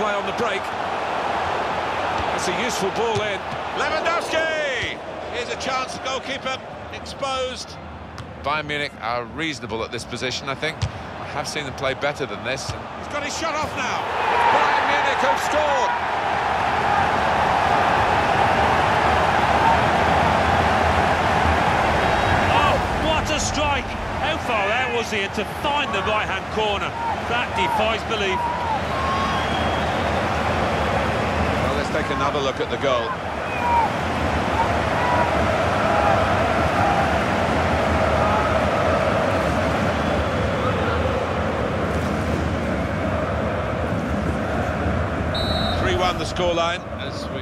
play on the break. It's a useful ball in. Lewandowski! Here's a chance, goalkeeper exposed. Bayern Munich are reasonable at this position, I think. I have seen them play better than this. He's got his shot off now. Bayern Munich have scored! Oh, what a strike! How far out was he? And to find the right-hand corner, that defies belief. Well, let's take another look at the goal. The scoreline as we